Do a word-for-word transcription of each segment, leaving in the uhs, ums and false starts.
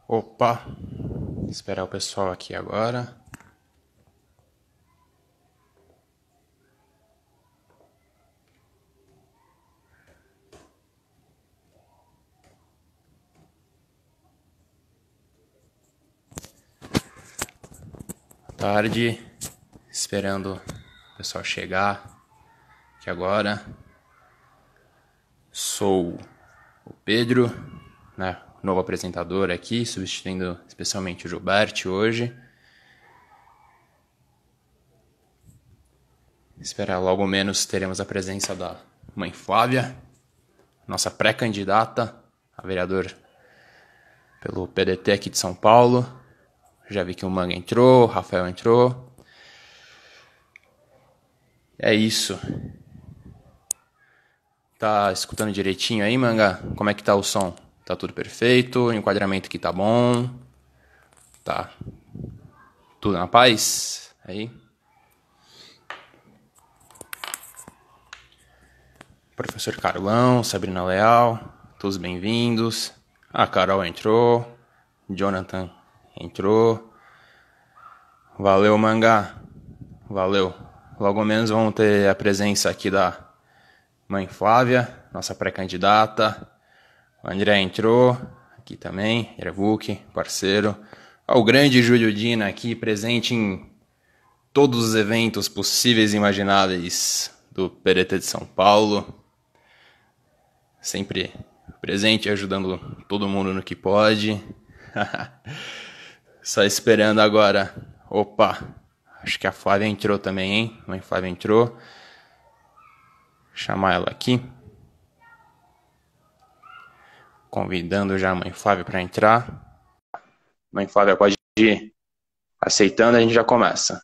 Opa, esperar o pessoal aqui agora. Boa tarde, esperando o pessoal chegar aqui agora. Sou o Pedro, né, novo apresentador aqui, substituindo especialmente o Gilberto hoje. Esperar logo menos teremos a presença da mãe Flávia, nossa pré-candidata a vereador pelo P D T aqui de São Paulo. Já vi que o Manga entrou, o Rafael entrou. É isso. Tá escutando direitinho aí, Manga? Como é que tá o som? Tá tudo perfeito? O enquadramento aqui tá bom? Tá tudo na paz? Aí. Professor Carlão, Sabrina Leal, todos bem-vindos. A Carol entrou. Jonathan entrou. Valeu, Manga. Valeu. Logo menos vamos ter a presença aqui da mãe Flávia, nossa pré-candidata. O André entrou aqui também. Ervuk, parceiro. O grande Júlio Dina aqui, presente em todos os eventos possíveis e imagináveis do P D T de São Paulo. Sempre presente, ajudando todo mundo no que pode. Só esperando agora. Opa, acho que a Flávia entrou também, hein? A mãe Flávia entrou. Vou chamar ela aqui. Convidando já a mãe Flávia para entrar. Mãe Flávia pode ir aceitando, a gente já começa.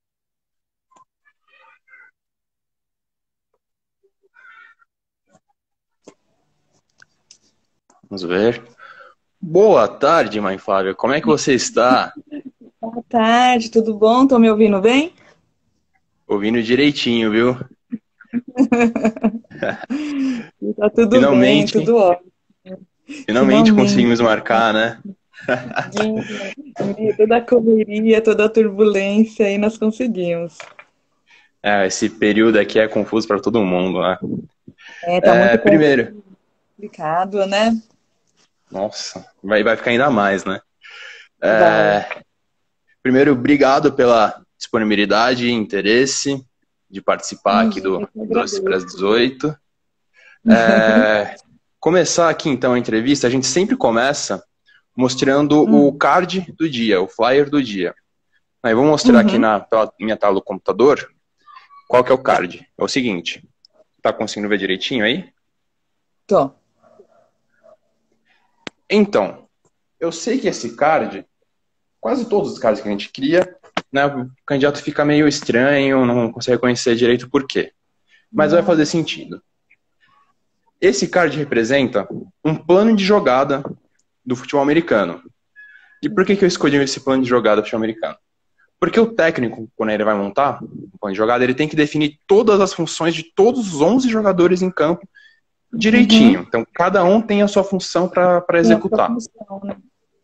Vamos ver. Boa tarde, mãe Flávia. Como é que você está? Boa tarde, tudo bom? Estão me ouvindo bem? Ouvindo direitinho, viu? Tá tudo bem, Finalmente, tudo ótimo. finalmente Finalmente. conseguimos marcar, né? Em meio a toda a correria, toda a turbulência, aí nós conseguimos. É, esse período aqui é confuso para todo mundo, né? É, tá É, muito primeiro, complicado, né? nossa, vai, vai ficar ainda mais, né? Vai. É, primeiro, obrigado pela disponibilidade e interesse de participar aqui Imagina, do eu que Doce para as agradeço. dezoito. É, começar aqui então a entrevista, a gente sempre começa mostrando o Hum. card do dia, o flyer do dia. Aí vou mostrar aqui Uhum. na pela minha tela do computador qual que é o Tá. card. É o seguinte, tá conseguindo ver direitinho aí? Tô. Então, eu sei que esse card, quase todos os cards que a gente cria, né, o candidato fica meio estranho, não consegue conhecer direito por quê. Mas vai fazer Não. sentido. Esse card representa um plano de jogada do futebol americano. E por que, que eu escolhi esse plano de jogada do futebol americano? Porque o técnico, quando ele vai montar um plano de jogada, ele tem que definir todas as funções de todos os onze jogadores em campo direitinho. Uhum. Então, cada um tem a sua função para Tem a sua executar. função, né?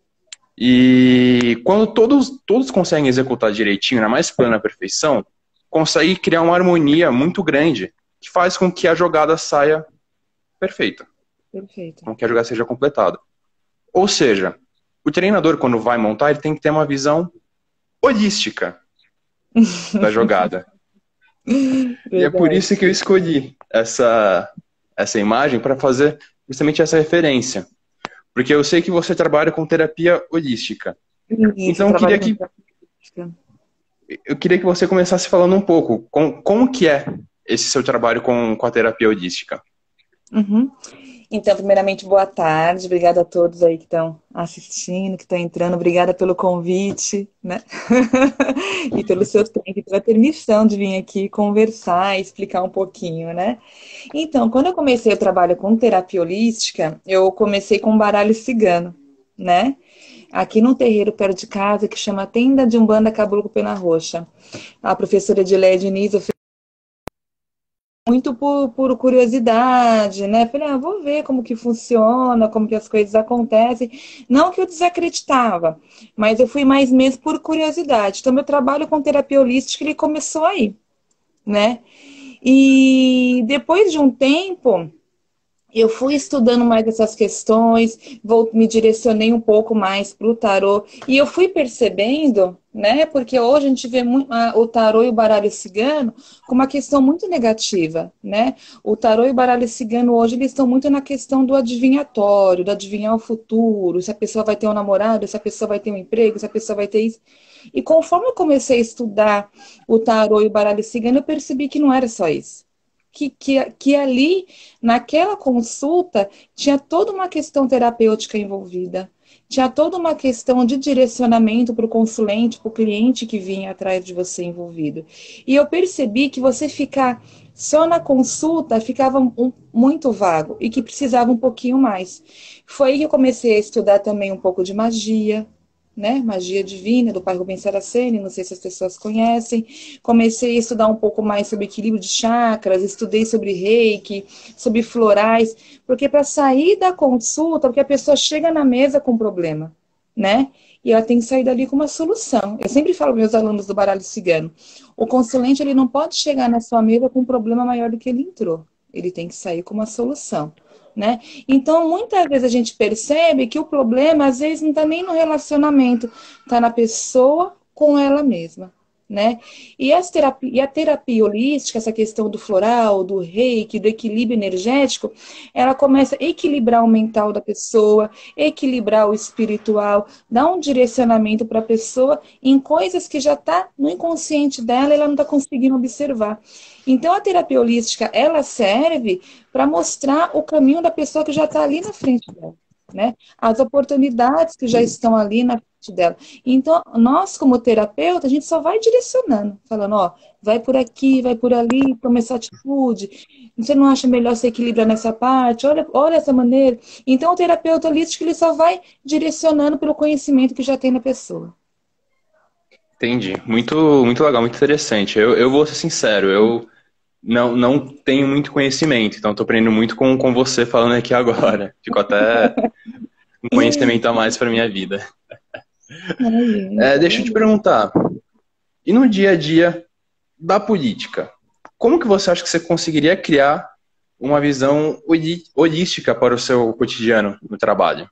E quando todos, todos conseguem executar direitinho, na mais plena perfeição, consegue criar uma harmonia muito grande que faz com que a jogada saia perfeita, Perfeito. com que a jogada seja completada. Ou seja, o treinador, quando vai montar, ele tem que ter uma visão holística da jogada. E é por Verdade. isso que eu escolhi essa, essa imagem para fazer justamente essa referência. Porque eu sei que você trabalha com terapia holística. Isso, eu Então eu trabalho queria com que, prática. eu queria que você começasse falando um pouco com, como que é esse seu trabalho com, com a terapia holística. Uhum. Então, primeiramente, boa tarde. Obrigada a todos aí que estão assistindo, que estão entrando. Obrigada pelo convite, né? E pelo seu tempo, e pela permissão de vir aqui conversar e explicar um pouquinho, né? Então, quando eu comecei o trabalho com terapia holística, eu comecei com baralho cigano, né? Aqui num terreiro perto de casa que chama Tenda de Umbanda Caboclo Pena Roxa. A professora Edileia Diniz muito por, por curiosidade, né? Falei, ah, vou ver como que funciona, como que as coisas acontecem. Não que eu desacreditava, mas eu fui mais mesmo por curiosidade. Então, meu trabalho com terapia holística, ele começou aí, né? E depois de um tempo, eu fui estudando mais essas questões, vou, me direcionei um pouco mais para o tarô, e eu fui percebendo, né, porque hoje a gente vê muito, a, o tarô e o baralho cigano como uma questão muito negativa, né? O tarô e o baralho cigano hoje eles estão muito na questão do adivinhatório, do adivinhar o futuro, se a pessoa vai ter um namorado, se a pessoa vai ter um emprego, se a pessoa vai ter isso. E conforme eu comecei a estudar o tarô e o baralho cigano, eu percebi que não era só isso. Que, que, que ali, naquela consulta, tinha toda uma questão terapêutica envolvida, tinha toda uma questão de direcionamento para o consulente, para o cliente que vinha atrás de você envolvido. E eu percebi que você ficar só na consulta ficava um, muito vago e que precisava um pouquinho mais. Foi aí que eu comecei a estudar também um pouco de magia, né? Magia divina, do pai Rubens Saraceni, não sei se as pessoas conhecem. Comecei a estudar um pouco mais sobre equilíbrio de chakras, estudei sobre reiki, sobre florais, porque para sair da consulta, porque a pessoa chega na mesa com problema, né? E ela tem que sair dali com uma solução. Eu sempre falo para meus alunos do baralho cigano, o consulente ele não pode chegar na sua mesa com um problema maior do que ele entrou. Ele tem que sair com uma solução. Né? Então, muitas vezes a gente percebe que o problema, às vezes, não está nem no relacionamento, está na pessoa com ela mesma. Né? E, as terapia, e a terapia holística, essa questão do floral, do reiki, do equilíbrio energético, ela começa a equilibrar o mental da pessoa, equilibrar o espiritual, dar um direcionamento para a pessoa em coisas que já está no inconsciente dela e ela não está conseguindo observar. Então, a terapia holística, ela serve para mostrar o caminho da pessoa que já está ali na frente dela, né? As oportunidades que já estão ali na frente dela. Então, nós, como terapeuta, a gente só vai direcionando, falando, ó, vai por aqui, vai por ali, toma essa atitude. Você não acha melhor se equilibrar nessa parte? Olha, olha essa maneira. Então, o terapeuta holístico, ele só vai direcionando pelo conhecimento que já tem na pessoa. Entendi. Muito, muito legal, muito interessante. Eu, eu vou ser sincero, eu não, não tenho muito conhecimento, então estou aprendendo muito com, com você falando aqui agora. Fico até um conhecimento a mais para minha vida. É, deixa eu te perguntar, e no dia a dia da política, como que você acha que você conseguiria criar uma visão holística para o seu cotidiano no trabalho?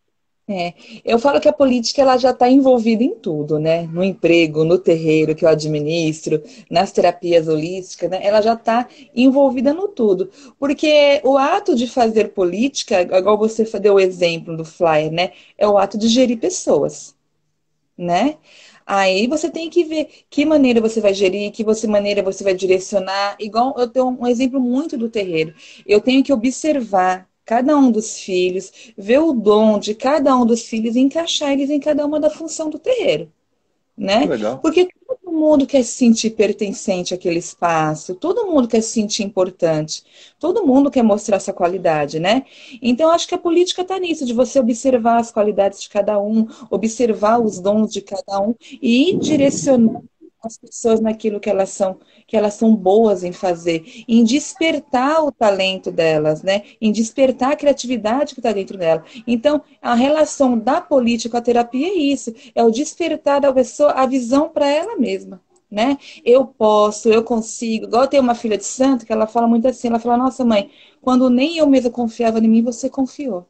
É, eu falo que a política ela já está envolvida em tudo, né? No emprego, no terreiro que eu administro, nas terapias holísticas, né? Ela já está envolvida no tudo. Porque o ato de fazer política, igual você deu o exemplo do flyer, né? É o ato de gerir pessoas, né? Aí você tem que ver que maneira você vai gerir, que você, maneira você vai direcionar. Igual eu tenho um exemplo muito do terreiro. Eu tenho que observar cada um dos filhos, ver o dom de cada um dos filhos e encaixar eles em cada uma da função do terreiro, Que né? legal. Porque todo mundo quer se sentir pertencente àquele espaço, todo mundo quer se sentir importante, todo mundo quer mostrar essa qualidade, né? Então, acho que a política está nisso, de você observar as qualidades de cada um, observar os dons de cada um e ir direcionando as pessoas naquilo que elas são, que elas são boas em fazer, em despertar o talento delas, né? Em despertar a criatividade que está dentro dela. Então, a relação da política com a terapia é isso, é o despertar da pessoa a visão para ela mesma. Né? Eu posso, eu consigo. Igual eu tenho uma filha de santo que ela fala muito assim, ela fala, nossa mãe, quando nem eu mesma confiava em mim, você confiou.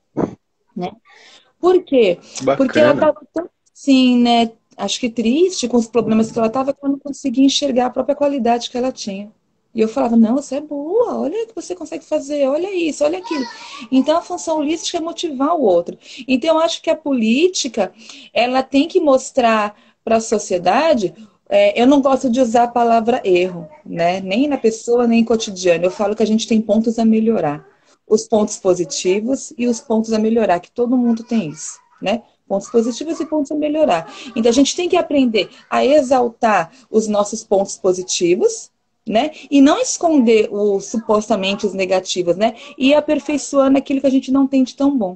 Né? Por quê? Porque ela Bacana. estava tão assim, né? Acho que triste com os problemas que ela estava, que ela não conseguia enxergar a própria qualidade que ela tinha. E eu falava, não, você é boa, olha o que você consegue fazer, olha isso, olha aquilo. Então a função holística é motivar o outro. Então eu acho que a política, ela tem que mostrar para a sociedade, é, eu não gosto de usar a palavra erro, né? Nem na pessoa, nem em cotidiano. Eu falo que a gente tem pontos a melhorar. Os pontos positivos e os pontos a melhorar, que todo mundo tem isso, né? Pontos positivos e pontos a melhorar. Então, a gente tem que aprender a exaltar os nossos pontos positivos, né? E não esconder os supostamente os negativos, né? E ir aperfeiçoando aquilo que a gente não tem de tão bom,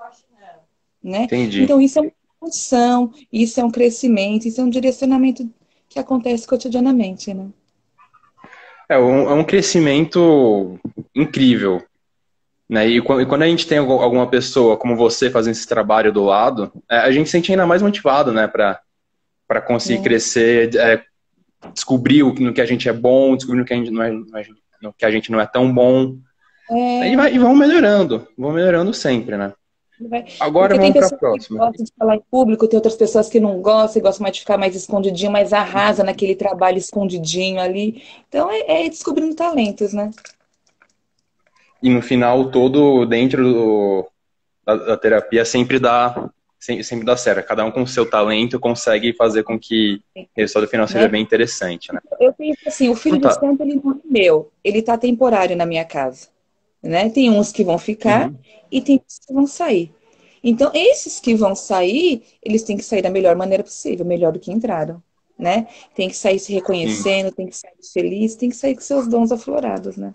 né? Entendi. Então, isso é uma função, isso é um crescimento, isso é um direcionamento que acontece cotidianamente, né? É um, é um crescimento incrível, né? E quando, e quando a gente tem algu- alguma pessoa como você fazendo esse trabalho do lado, é, a gente se sente ainda mais motivado, né? Para para conseguir Né? crescer, é, descobrir o, que- no que a gente é bom, descobrir no que a gente não é, não é- no que a gente não é tão bom. E, É, vai, e vão melhorando, vão melhorando sempre, né? vai- Agora porque tem vamos para a pessoas que próxima. gostam de falar em público, tem outras pessoas que não gostam, e gostam mais de ficar mais escondidinho, mas arrasa naquele trabalho escondidinho ali. Então é, é descobrindo talentos, né? E no final todo, dentro do, da, da terapia, sempre dá, sempre, sempre dá certo. Cada um com o seu talento consegue fazer com que o resultado final seja Né? bem interessante, né? Eu penso assim, o Então filho do tá. santo, ele não é meu, ele está temporário na minha casa, né? Tem uns que vão ficar Uhum, e tem uns que vão sair. Então, esses que vão sair, eles têm que sair da melhor maneira possível, melhor do que entraram, né? Tem que sair se sim, reconhecendo, tem que sair feliz, tem que sair com seus dons aflorados, né?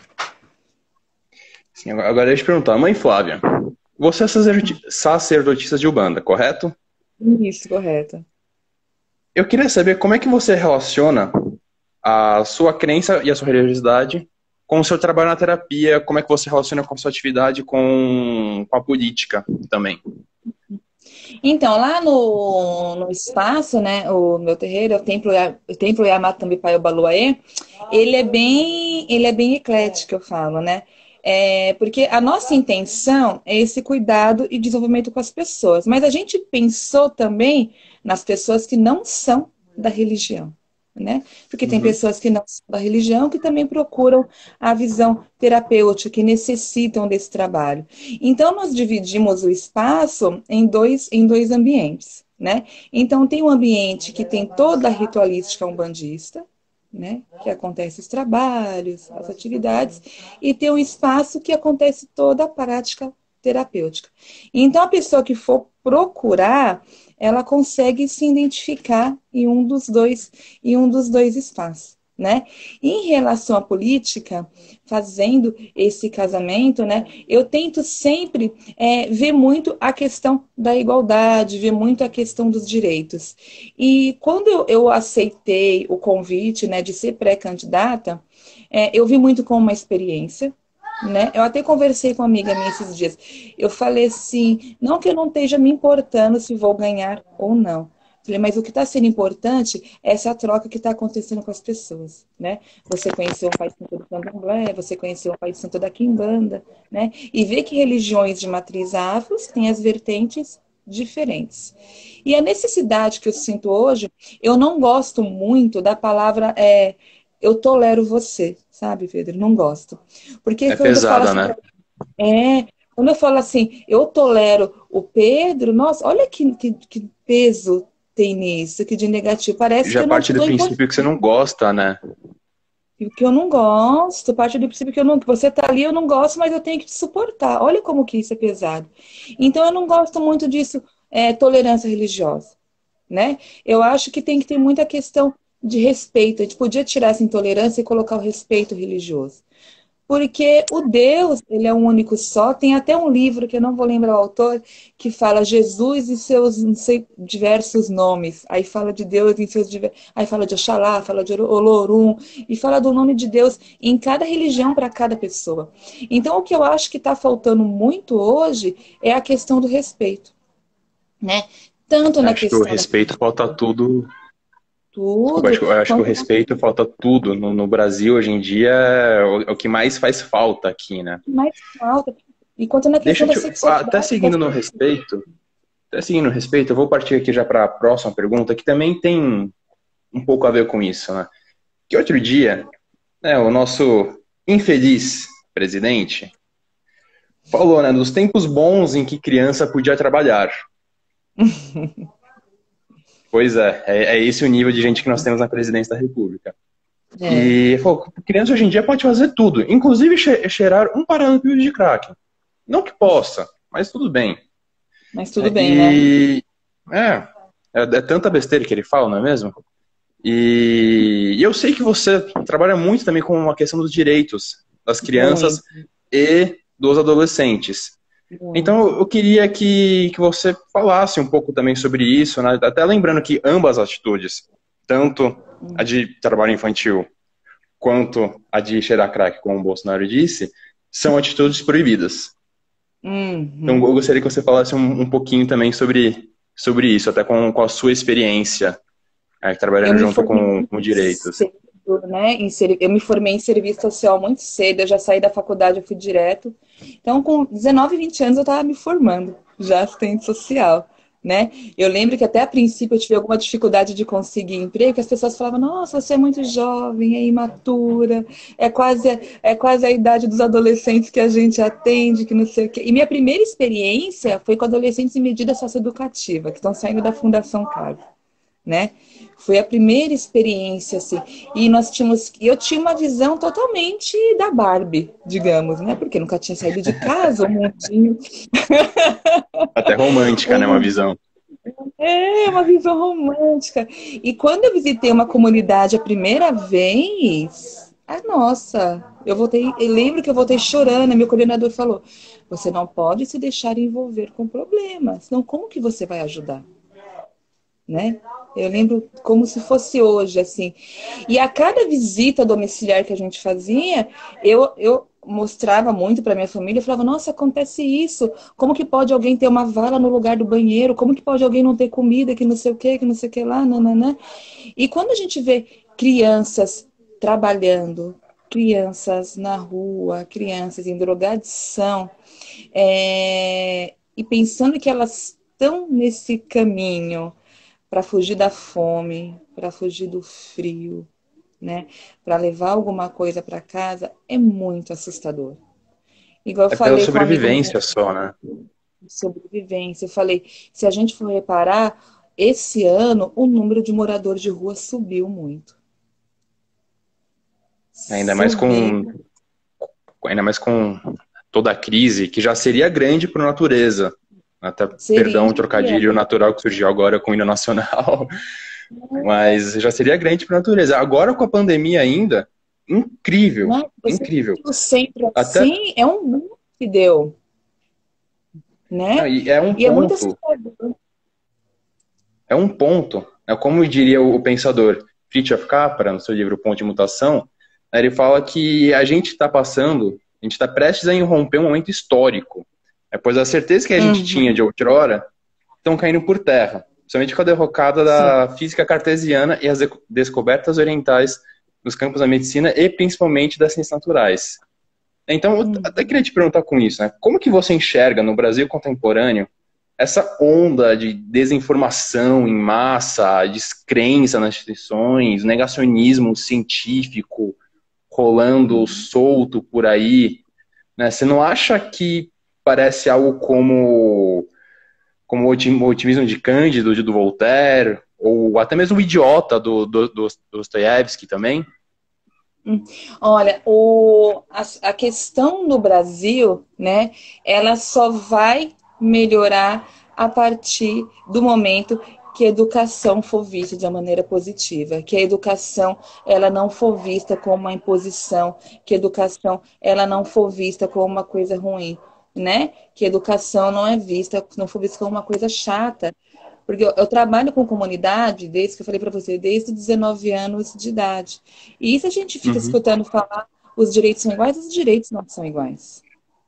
sim. Agora, agora deixa eu te perguntar. Mãe Flávia, você é sacerdoti- sacerdotisa de Umbanda, correto? Isso, correto. Eu queria saber como é que você relaciona a sua crença e a sua religiosidade com o seu trabalho na terapia, como é que você relaciona com a sua atividade com, com a política também. Então, lá no, no espaço, né, o meu terreiro, é o Templo, Ya- o Templo Yamatambi Pai Obaluaê, ele é bem, ele é bem eclético, eu falo, né? É, porque a nossa intenção é esse cuidado e desenvolvimento com as pessoas, mas a gente pensou também nas pessoas que não são da religião, né? Porque tem Uhum. pessoas que não são da religião que também procuram a visão terapêutica, que necessitam desse trabalho. Então, nós dividimos o espaço em dois, em dois ambientes, né? Então, tem um ambiente que tem toda a ritualística umbandista, né? Que acontece os trabalhos, as atividades, e tem um espaço que acontece toda a prática terapêutica. Então, a pessoa que for procurar, ela consegue se identificar em um dos dois, em um dos dois espaços, né? Em relação à política, fazendo esse casamento, né? Eu tento sempre é, ver muito a questão da igualdade, ver muito a questão dos direitos. E quando eu, eu aceitei o convite, né, de ser pré-candidata, é, eu vi muito como uma experiência. Né? Eu até conversei com uma amiga minha esses dias. Eu falei assim, não que eu não esteja me importando se vou ganhar ou não. Falei, mas o que está sendo importante é essa troca que está acontecendo com as pessoas, né? Você conheceu um pai santo do candomblé, você conheceu um pai santo da quimbanda, né? E ver que religiões de matriz afros têm as vertentes diferentes. E a necessidade que eu sinto hoje, eu não gosto muito da palavra é, eu tolero você, sabe, Pedro? Não gosto. Porque É quando eu falo pesada, assim, né? é, quando eu falo assim, eu tolero o Pedro, nossa, olha que, que, que peso tem nisso, que de negativo. Parece que Já eu não parte do dou princípio que você importância, não gosta, né? que eu não gosto, parte do princípio que eu não, que você tá ali, eu não gosto, mas eu tenho que te suportar. Olha como que isso é pesado. Então eu não gosto muito disso, é, tolerância religiosa, né? Eu acho que tem que ter muita questão de respeito. A gente podia tirar essa intolerância e colocar o respeito religioso. Porque o Deus, ele é um único só. Tem até um livro, que eu não vou lembrar o autor, que fala Jesus e seus, não sei, diversos nomes. Aí fala de Deus em seus diversos... Aí fala de Oxalá, fala de Olorum, e fala do nome de Deus em cada religião para cada pessoa. Então, o que eu acho que está faltando muito hoje é a questão do respeito, né? Tanto na Acho que o questão da respeito falta tudo. Desculpa, tudo, acho, que- eu acho que o quanto na respeito falta tudo. No, no Brasil, hoje em dia, é o, é o que mais faz falta aqui, né? mais falta, e quanto na Deixa questão eu da te. Ah, até sexualidade das seguindo no pessoas. respeito, até seguindo no respeito, eu vou partir aqui já para a próxima pergunta, que também tem um pouco a ver com isso, né? Que outro dia, né, o nosso infeliz presidente falou, né, dos tempos bons em que criança podia trabalhar. Pois é, é, é esse o nível de gente que nós temos na presidência da República. É, E falou, criança hoje em dia pode fazer tudo, inclusive che cheirar um parâmetro de crack. Não que possa, mas tudo bem. mas tudo É, bem, né? e é, é, é tanta besteira que ele fala, não é mesmo? E, e eu sei que você trabalha muito também com a questão dos direitos das crianças Muito, e dos adolescentes. Então, muito. eu queria que, que você falasse um pouco também sobre isso, né? Até lembrando que ambas as atitudes, tanto a de trabalho infantil quanto a de cheirar crack, como o Bolsonaro disse, são atitudes proibidas. Uhum. Então, eu gostaria que você falasse um, um pouquinho também sobre, sobre isso, até com, com a sua experiência, é, Eu trabalhando me junto formei com, muito com direitos. cedo, né? Em ser- Eu me formei em serviço social muito cedo, eu já saí da faculdade, eu fui direto. Então, com dezenove, vinte anos, eu estava me formando, já assistente social, né? Eu lembro que até a princípio eu tive alguma dificuldade de conseguir emprego, que as pessoas falavam, nossa, você é muito jovem, é imatura, é quase, é quase a idade dos adolescentes que a gente atende, que não sei o quê. E minha primeira experiência foi com adolescentes em medida socioeducativa, que estão saindo da Fundação Casa, né? Foi a primeira experiência, assim. E nós tínhamos. Eu tinha uma visão totalmente da Barbie, digamos, né? Porque nunca tinha saído de casa, um mundinho. Até romântica, né, uma Um- visão. É, uma visão romântica. E quando eu visitei uma comunidade a primeira vez, ah, nossa, eu voltei. Eu lembro que eu voltei chorando. Meu coordenador falou: você não pode se deixar envolver com problemas, senão como que você vai ajudar? Né? Eu lembro como se fosse hoje, assim. E a cada visita domiciliar que a gente fazia, eu, eu mostrava muito para minha família, eu falava, nossa, acontece isso. Como que pode alguém ter uma vala no lugar do banheiro? Como que pode alguém não ter comida, que não sei o que, que não sei o que lá, nananã. E quando a gente vê crianças trabalhando, crianças na rua, crianças em drogadição, é, e pensando que elas estão nesse caminho para fugir da fome, para fugir do frio, né? Para levar alguma coisa para casa, é muito assustador. Igual eu É pela falei com um amigo meu sobrevivência só, né? de sobrevivência, eu falei, se a gente for reparar, esse ano o número de moradores de rua subiu muito. Ainda mais Subiu. com, ainda mais com toda a crise, que já seria grande por natureza. Até, perdão, o Seria. trocadilho natural que surgiu agora com o hino nacional. Mas já seria grande por natureza. Agora com a pandemia ainda, incrível, Não, você incrível. o centro Até, assim é um mundo que deu, não, né? e é um E é muito ponto, assustador. é um ponto, é como diria o, o pensador Fritjof Capra, no seu livro Ponto de Mutação, né, ele fala que a gente está passando, a gente está prestes a irromper um momento histórico, né, pois as certezas que a gente tinha Uhum, de outrora estão caindo por terra, principalmente com a derrocada sim. da física cartesiana e as de- descobertas orientais nos campos da medicina e principalmente das ciências naturais. Então, eu até Uhum. queria te perguntar com isso, né? Como que você enxerga no Brasil contemporâneo essa onda de desinformação em massa, descrença nas instituições, negacionismo científico rolando solto por aí, né? Você não acha que parece algo como como o otim- o otimismo de Cândido, de do Voltaire, ou até mesmo o idiota do, do, do Dostoiévski também? Hum. Olha, o, a, a questão no Brasil, né, ela só vai melhorar a partir do momento que a educação for vista de uma maneira positiva, que a educação ela não for vista como uma imposição, que a educação ela não for vista como uma coisa ruim, né? Que a educação não é vista, não for vista como uma coisa chata, porque eu, eu trabalho com comunidade, desde que eu falei para você, desde dezenove anos de idade. E se a gente fica Uhum. escutando falar os direitos são iguais, os direitos não são iguais,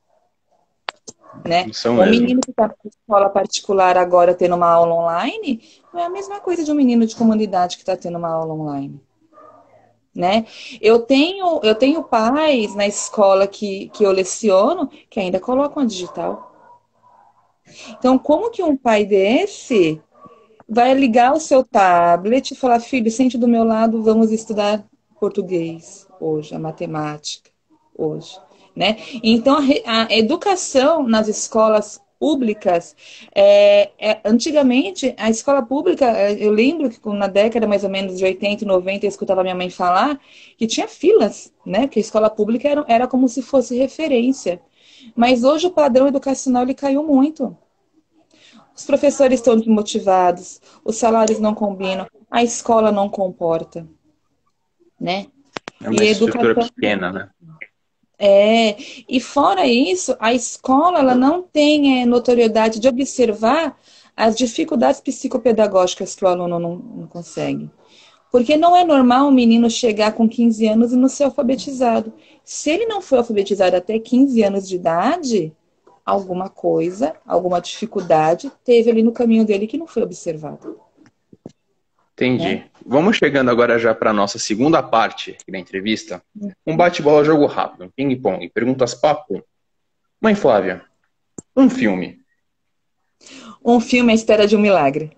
né? Isso Um mesmo. menino que está na escola particular agora tendo uma aula online, não é a mesma coisa de um menino de comunidade que está tendo uma aula online. Né? Eu tenho, eu tenho pais na escola que, que eu leciono que ainda colocam a digital. Então, como que um pai desse vai ligar o seu tablet e falar, filho, sente do meu lado, vamos estudar português hoje, a matemática hoje, né? Então, a, re- a educação nas escolas públicas, é, é, antigamente, a escola pública, é, eu lembro que na década mais ou menos de oitenta e noventa, eu escutava minha mãe falar que tinha filas, né? Que a escola pública era, era como se fosse referência. Mas hoje o padrão educacional ele caiu muito. Os professores estão desmotivados, os salários não combinam, a escola não comporta, né? É uma E a estrutura educação pequena, né? é. E fora isso, a escola ela não tem é, notoriedade de observar as dificuldades psicopedagógicas que o aluno não, não consegue. Porque não é normal um menino chegar com quinze anos e não ser alfabetizado. Se ele não foi alfabetizado até quinze anos de idade, alguma coisa, alguma dificuldade teve ali no caminho dele que não foi observado. Entendi. Né? Vamos chegando agora já para a nossa segunda parte aqui da entrevista. Um bate-bola, jogo rápido, um ping-pong, perguntas papo. Mãe Flávia, um filme. Um filme à espera de um milagre.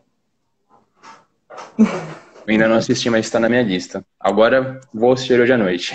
Eu ainda não assisti, mas está na minha lista. Agora vou assistir hoje à noite.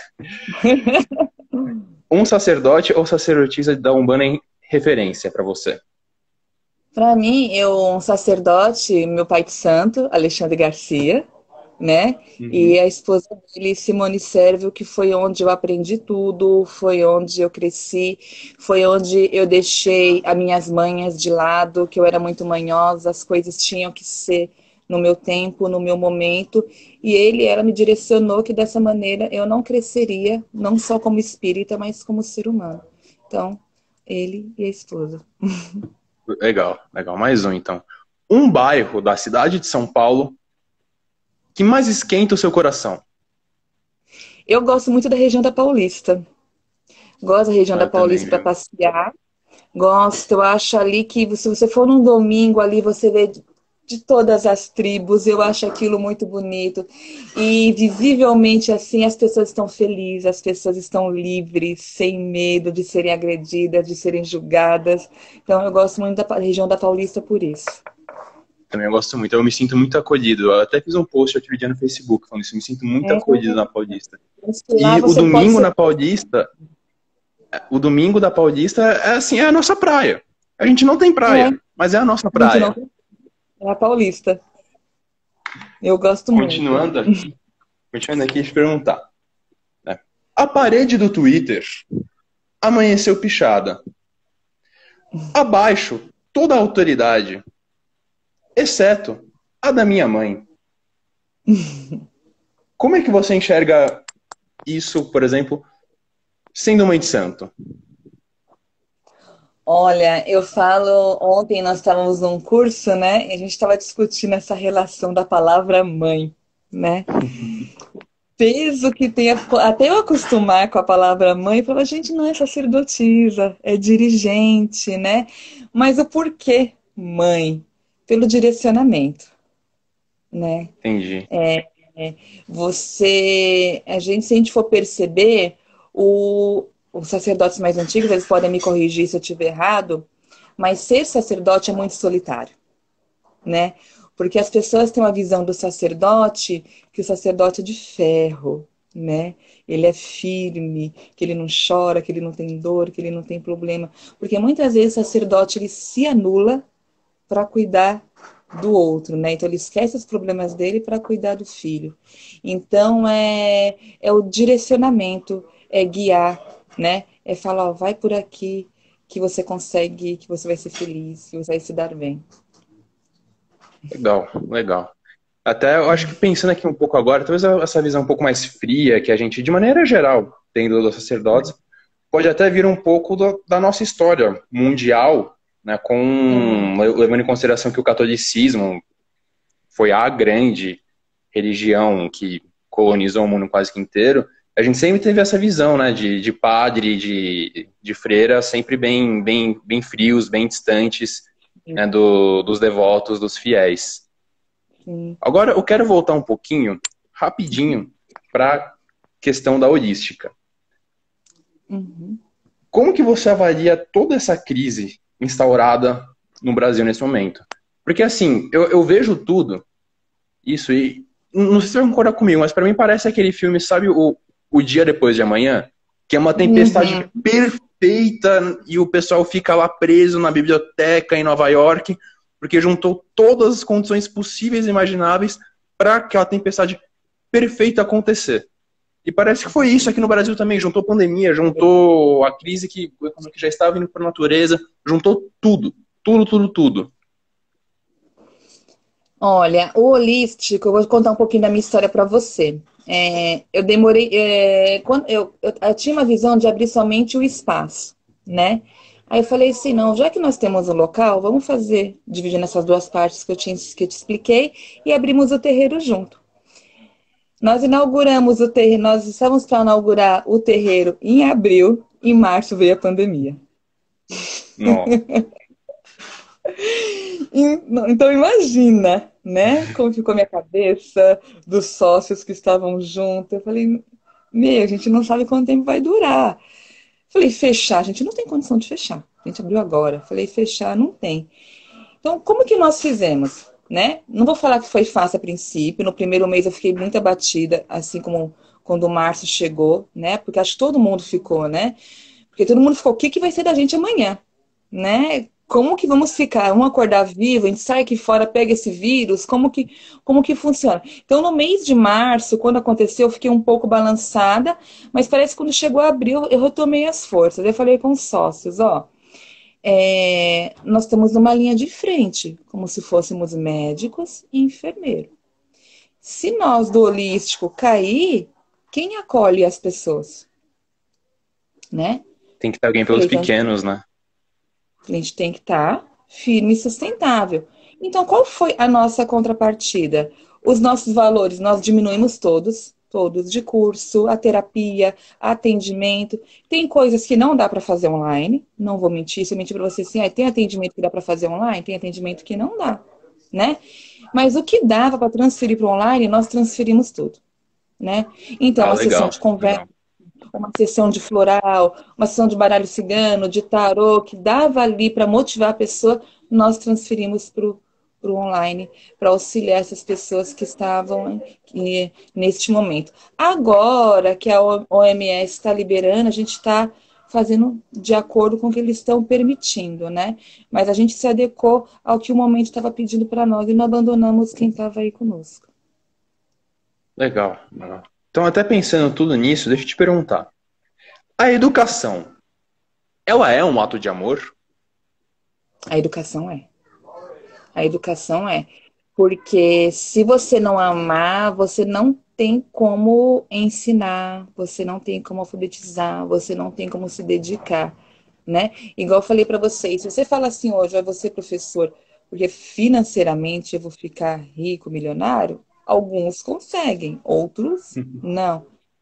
Um sacerdote ou sacerdotisa da Umbanda em referência para você? Para mim, eu, um sacerdote, meu pai de santo, Alexandre Garcia, né? Uhum. E a esposa dele, Simone Sérvio, que foi onde eu aprendi tudo, foi onde eu cresci, foi onde eu deixei as minhas manhas de lado, que eu era muito manhosa, as coisas tinham que ser no meu tempo, no meu momento, e ele, ela me direcionou que dessa maneira eu não cresceria, não só como espírita, mas como ser humano. Então, ele e a esposa. Legal, legal. Mais um, então. Um bairro da cidade de São Paulo que mais esquenta o seu coração? Eu gosto muito da região da Paulista. Gosto da região Ah, da eu também, Paulista para viu? passear. Gosto, eu acho ali que se você for num domingo ali, você vê de de todas as tribos, eu acho aquilo muito bonito. E visivelmente assim, as pessoas estão felizes, as pessoas estão livres, sem medo de serem agredidas, de serem julgadas. Então eu gosto muito da região da Paulista por isso. Também eu gosto muito. Eu me sinto muito acolhido. Eu até fiz um post outro dia no Facebook falando isso. Eu me sinto muito É, acolhido na Paulista. lá E o você pode domingo ser... na Paulista, o domingo da Paulista é assim, é a nossa praia. A gente não tem É, praia, mas é a nossa a gente não praia. tem... É a Paulista. Eu gosto muito. Continuando aqui, continuando aqui, deixa eu perguntar. Né? A parede do Twitter amanheceu pichada. Abaixo, toda a autoridade, exceto a da minha mãe. Como é que você enxerga isso, por exemplo, sendo mãe de santo? Olha, eu falo, ontem nós estávamos num curso, né? E a gente estava discutindo essa relação da palavra mãe, né? Peso que tem, a- até eu acostumar com a palavra mãe, eu falo, a gente não é sacerdotisa, é dirigente, né? Mas o porquê mãe? Pelo direcionamento, né? Entendi. Você, a gente, se a gente for perceber, o, os sacerdotes mais antigos, eles podem me corrigir se eu estiver errado, mas ser sacerdote é muito solitário, né? Porque as pessoas têm uma visão do sacerdote, que o sacerdote é de ferro, né? Ele é firme, que ele não chora, que ele não tem dor, que ele não tem problema. Porque muitas vezes o sacerdote ele se anula para cuidar do outro, né? Então ele esquece os problemas dele para cuidar do filho. Então é, é o direcionamento, é guiar, né? É falar, ó, vai por aqui que você consegue, que você vai ser feliz, que você vai se dar bem. Legal, legal. Até eu acho que pensando aqui um pouco agora, talvez essa visão um pouco mais fria que a gente, de maneira geral, tem dos sacerdotes, pode até vir um pouco do, da nossa história mundial, né, com, levando em consideração que o catolicismo foi a grande religião que colonizou o mundo quase que inteiro. A gente sempre teve essa visão, né, de, de padre, de, de freira, sempre bem, bem, bem frios, bem distantes, né, do, dos devotos, dos fiéis. Sim. Agora eu quero voltar um pouquinho, rapidinho, para a questão da holística. Uhum. Como que você avalia toda essa crise instaurada no Brasil nesse momento? Porque assim, eu, eu vejo tudo, isso, e não sei se você vai concordar comigo, mas para mim parece aquele filme, sabe, o, o Dia Depois de Amanhã? Que é uma tempestade Uhum. perfeita e o pessoal fica lá preso na biblioteca em Nova York, porque juntou todas as condições possíveis e imagináveis para aquela tempestade perfeita acontecer. E parece que foi isso aqui no Brasil também. Juntou pandemia, juntou a crise que, que já estava indo para a natureza, juntou tudo. Tudo, tudo, tudo. Olha, o holístico, eu vou contar um pouquinho da minha história para você. É, eu demorei. É, quando eu, eu, eu tinha uma visão de abrir somente o espaço, né? Aí eu falei assim, não, já que nós temos o local, vamos fazer, dividir nessas duas partes que eu, tinha, que eu te expliquei, e abrimos o terreiro junto. Nós inauguramos o terreiro, nós estávamos para inaugurar o terreiro em abril, em março veio a pandemia. Nossa. Então imagina, né, como ficou a minha cabeça, dos sócios que estavam juntos. Eu falei, meu, a gente não sabe quanto tempo vai durar. Falei, fechar, a gente não tem condição de fechar. A gente abriu agora. Falei, fechar não tem. Então, como que nós fizemos, né? Não vou falar que foi fácil a princípio. No primeiro mês eu fiquei muito abatida, assim como quando o março chegou, né? Porque acho que todo mundo ficou, né? Porque todo mundo ficou, o que que vai ser da gente amanhã, né? Como que vamos ficar? Vamos acordar vivo? A gente sai aqui fora, pega esse vírus? Como que, como que funciona? Então, no mês de março, quando aconteceu, eu fiquei um pouco balançada, mas parece que quando chegou abril, eu retomei as forças. Eu falei com os sócios, ó, é, nós estamos numa linha de frente, como se fôssemos médicos e enfermeiros. Se nós do holístico cair, quem acolhe as pessoas? Né? Tem que ter alguém pelos pequenos, né? A gente tem que estar firme e sustentável. Então, qual foi a nossa contrapartida? Os nossos valores, nós diminuímos todos, todos, de curso, a terapia, atendimento. Tem coisas que não dá para fazer online, não vou mentir, se eu mentir para você assim, ah, tem atendimento que dá para fazer online, tem atendimento que não dá, né? Mas o que dava para transferir para online, nós transferimos tudo, né? Então, Ah, uma legal, sessão de conversa, legal. uma sessão de floral, uma sessão de baralho cigano, de tarô, que dava ali para motivar a pessoa, nós transferimos para o online, para auxiliar essas pessoas que estavam aqui, neste momento. Agora que a O M S está liberando, a gente está fazendo de acordo com o que eles estão permitindo, né? Mas a gente se adequou ao que o momento estava pedindo para nós e não abandonamos quem estava aí conosco. Legal, legal. Então, até pensando tudo nisso, deixa eu te perguntar. A educação, ela é um ato de amor? A educação é. A educação é. Porque se você não amar, você não tem como ensinar, você não tem como alfabetizar, você não tem como se dedicar, né? Igual eu falei para vocês, se você fala assim hoje, vai você professor, porque financeiramente eu vou ficar rico, milionário, alguns conseguem, outros não.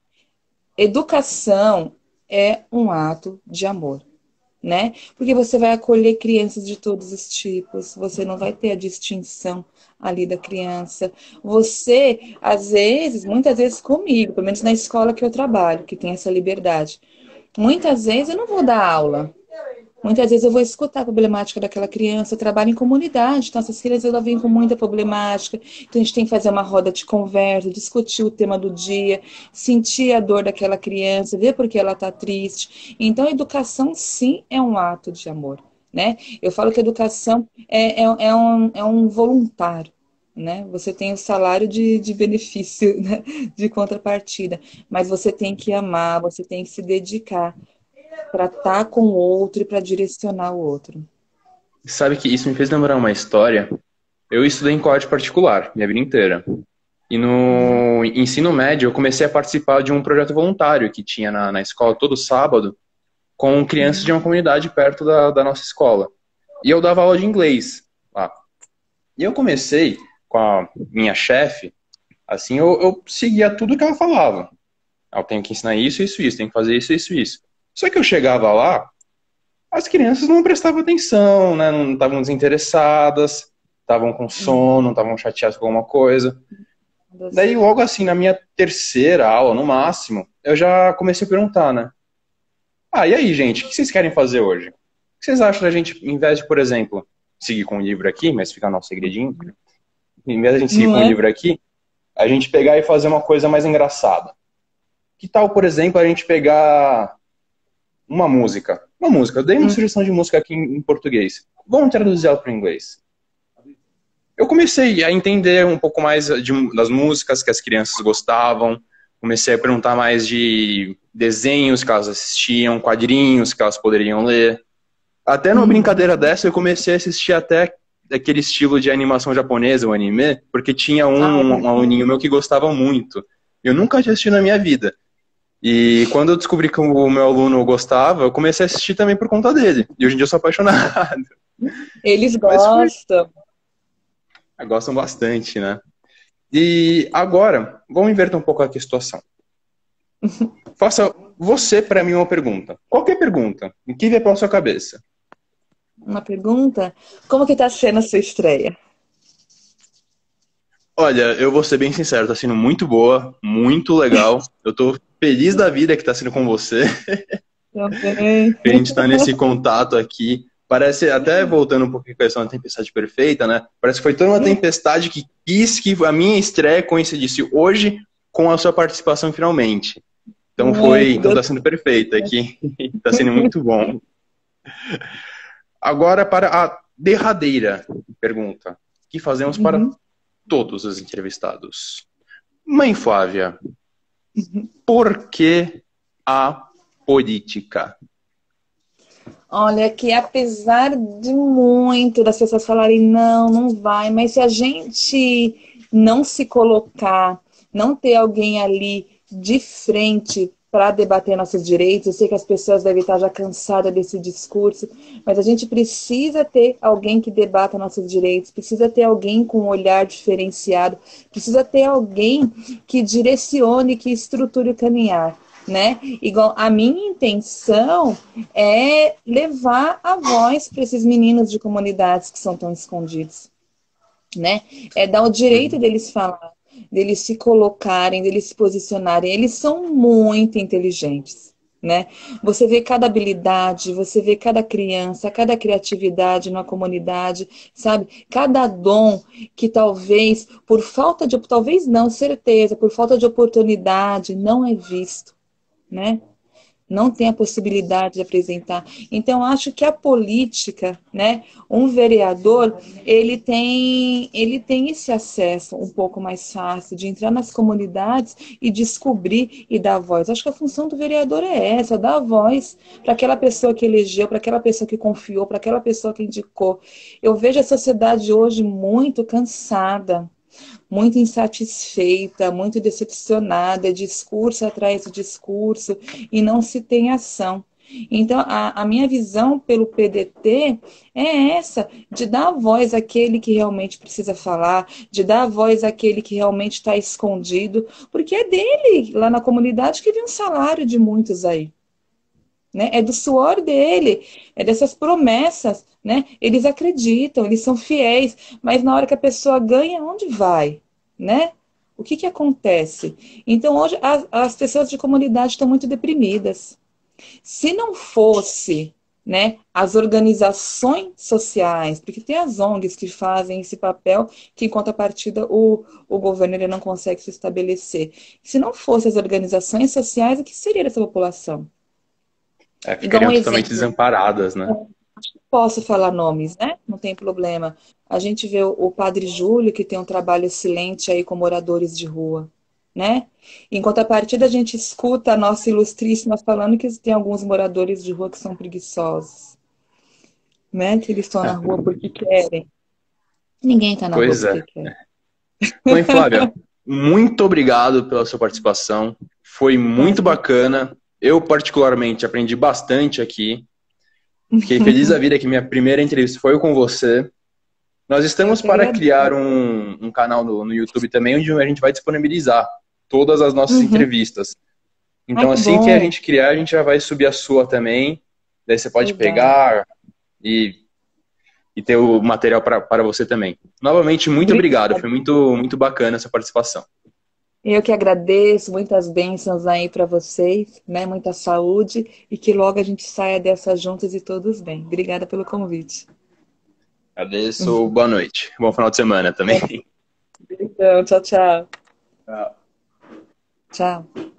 Educação é um ato de amor, né? Porque você vai acolher crianças de todos os tipos, você não vai ter a distinção ali da criança. Você, às vezes, muitas vezes comigo, pelo menos na escola que eu trabalho, que tem essa liberdade, muitas vezes eu não vou dar aula. Muitas vezes eu vou escutar a problemática daquela criança, eu trabalho em comunidade, então essas crianças elas vêm com muita problemática, então a gente tem que fazer uma roda de conversa, discutir o tema do dia, sentir a dor daquela criança, ver por que ela está triste. Então a educação sim é um ato de amor, né? Eu falo que a educação é, é, é, um, é um voluntário, né? Você tem o salário de, de benefício, né? De contrapartida, mas você tem que amar, você tem que se dedicar para estar com o outro e para direcionar o outro. Sabe que isso me fez lembrar uma história. Eu estudei em colégio particular, minha vida inteira. E no ensino médio eu comecei a participar de um projeto voluntário que tinha na, na escola todo sábado, com crianças de uma comunidade perto da, da nossa escola. E eu dava aula de inglês lá. E eu comecei com a minha chefe, assim, eu, eu seguia tudo que ela falava. Eu tenho que ensinar isso, isso, isso, tenho que fazer isso, isso, isso. Só que eu chegava lá, as crianças não prestavam atenção, né? Não estavam desinteressadas, estavam com sono, estavam chateadas com alguma coisa. Daí, logo assim, na minha terceira aula, no máximo, eu já comecei a perguntar, né? Ah, e aí, gente, o que vocês querem fazer hoje? O que vocês acham da gente, em vez de, por exemplo, seguir com o livro aqui, mas fica nosso segredinho, em vez de a gente seguir Não com é? o livro aqui, a gente pegar e fazer uma coisa mais engraçada. Que tal, por exemplo, a gente pegar uma música? Uma música. Eu dei uma Hum. sugestão de música aqui em, em português. Vamos traduzir ela para o inglês. Eu comecei a entender um pouco mais de, das músicas que as crianças gostavam. Comecei a perguntar mais de desenhos que elas assistiam, quadrinhos que elas poderiam ler. Até numa Hum. brincadeira dessa, eu comecei a assistir até aquele estilo de animação japonesa, o anime, porque tinha um, Ah, um aluninho meu que gostava muito. Eu nunca tinha assistido na minha vida. E quando eu descobri que o meu aluno gostava, eu comecei a assistir também por conta dele. E hoje em dia eu sou apaixonado. eles Mas foi... gostam. Gostam bastante, né? E agora, vamos inverter um pouco aqui a situação. Faça você para mim uma pergunta. Qualquer pergunta. O que vier pela sua cabeça? Uma pergunta? Como que tá sendo a sua estreia? Olha, eu vou ser bem sincero, tá sendo muito boa, muito legal. Eu tô feliz da vida que tá sendo com você. Também. Que a gente tá nesse contato aqui. Parece, até voltando um pouquinho com a questão da tempestade perfeita, né? Parece que foi toda uma tempestade que quis que a minha estreia coincidisse hoje com a sua participação finalmente. Então Ai, foi, que então Deus. tá sendo perfeito aqui. Tá sendo muito bom. Agora para a derradeira pergunta que fazemos para Uhum. todos os entrevistados. Mãe Flávia, Uhum. por que a política? Olha, que apesar de muito das pessoas falarem não, não vai, mas se a gente não se colocar, não ter alguém ali de frente para debater nossos direitos, eu sei que as pessoas devem estar já cansadas desse discurso, mas a gente precisa ter alguém que debata nossos direitos, precisa ter alguém com um olhar diferenciado, precisa ter alguém que direcione, que estruture o caminhar. Né? Igual a minha intenção é levar a voz para esses meninos de comunidades que são tão escondidos, né? É dar o direito Uhum. deles falar, deles se colocarem, deles se posicionarem. Eles são muito inteligentes, né? Você vê cada habilidade, você vê cada criança, cada criatividade na comunidade, sabe? Cada dom que talvez, por falta de, talvez não, certeza, por falta de oportunidade, não é visto, né? Não tem a possibilidade de apresentar. Então, acho que a política, né, um vereador, ele tem, ele tem esse acesso um pouco mais fácil de entrar nas comunidades e descobrir e dar voz. Acho que a função do vereador é essa, dar voz para aquela pessoa que elegeu, para aquela pessoa que confiou, para aquela pessoa que indicou. Eu vejo a sociedade hoje muito cansada, muito insatisfeita, muito decepcionada, discurso atrás de discurso, e não se tem ação. Então, a, a minha visão pelo P D T é essa, de dar voz àquele que realmente precisa falar, de dar voz àquele que realmente está escondido, porque é dele, lá na comunidade, que vem um salário de muitos aí. Né? É do suor dele, é dessas promessas, né? Eles acreditam, eles são fiéis, mas na hora que a pessoa ganha, onde vai, né? O que que acontece? Então hoje as, as pessoas de comunidade estão muito deprimidas. Se não fosse, né, as organizações sociais, porque tem as O N Gs que fazem esse papel, que em contrapartida o, o governo ele não consegue se estabelecer. Se não fosse as organizações sociais, o que seria dessa população? É, Igual um ficariam totalmente exemplo, desamparadas, né? posso falar nomes, né? Não tem problema. A gente vê o, o Padre Júlio, que tem um trabalho excelente aí com moradores de rua, né? Em contrapartida, a gente escuta a nossa ilustríssima falando que tem alguns moradores de rua que são preguiçosos, né? Que eles estão na É, rua porque querem. Ninguém está na rua pois porque é. quer. Mãe Flávia, muito obrigado pela sua participação. Foi muito Imagina. bacana. Eu, particularmente, aprendi bastante aqui. Fiquei feliz da vida que minha primeira entrevista foi com você. Nós Eu estamos que para agradeço. criar um, um canal no, no YouTube também, onde a gente vai disponibilizar todas as nossas Uhum. entrevistas. Ai, Então, que assim que a bom. gente criar, a gente já vai subir a sua também. Daí você pode Legal. pegar e, e ter o material pra, para você também. Novamente, muito obrigado. Obrigada. Foi muito, muito bacana essa participação. Eu que agradeço, muitas bênçãos aí para vocês, né? Muita saúde e que logo a gente saia dessas juntas e todos bem. Obrigada pelo convite. Agradeço. Boa noite. Bom final de semana também. Então, tchau, tchau. Tchau. Tchau.